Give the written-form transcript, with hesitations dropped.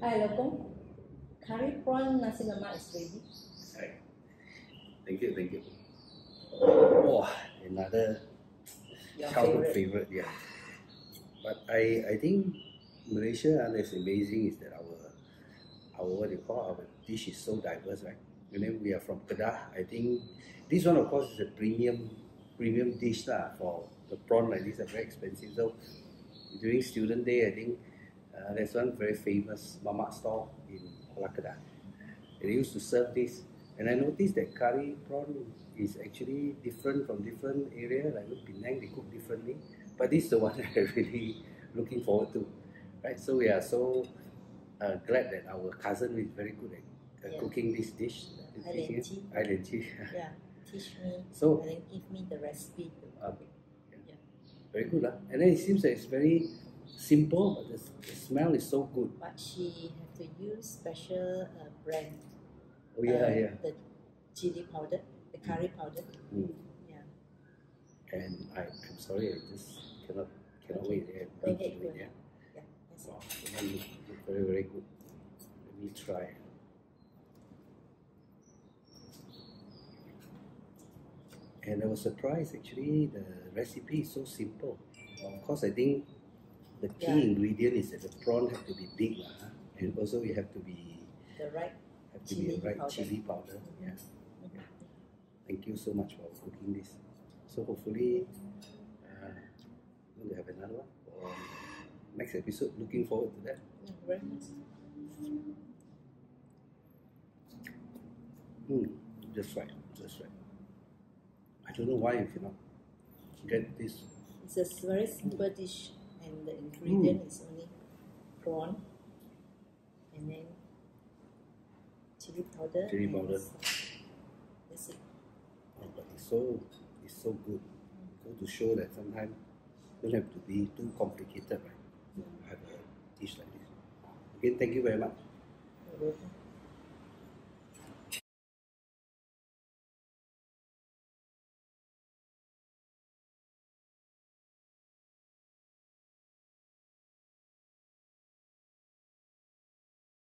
Hi, Lokong. Curry prawn Nasi Lemak is ready. Hi. Thank you. Oh, another childhood favorite, yeah. But I think Malaysia, that's amazing, is that our what do you call, our dish is so diverse, right? And then we are from Kedah. I think this one, of course, is a premium dish for the prawn like this are very expensive. So during student day, I think there's one very famous mamak stall in Kedah. They used to serve this, and I noticed that curry prawn is actually different from different area. Like Penang, they cook differently, but this is the one I'm really looking forward to, right? So we are so glad that our cousin is very good at cooking this dish. Ai Lian. Yeah, teach me. So and then give me the recipe. Very good, and then it seems that it's very simple, but the smell is so good. But she have to use special brand. Oh yeah. The chili powder, the curry powder. Yeah. And I'm sorry, I just cannot wait. Go ahead. Yeah. That's wow, it look very, very good. Let me try. And I was surprised actually, the recipe is so simple. Of course, I think the key ingredient is that the prawn have to be big, and also you have to be the right chili powder. Yeah. Thank you so much for cooking this. So hopefully we're going to have another one for next episode. Looking forward to that. Very nice. Just right. I don't know why you cannot get this. It's a very simple dish, and the ingredient is only prawn, and then chili powder. That's it. Oh, but it's so good. So to show that sometimes don't have to be too complicated, right? To have a dish like this. Again, thank you very much. You're welcome.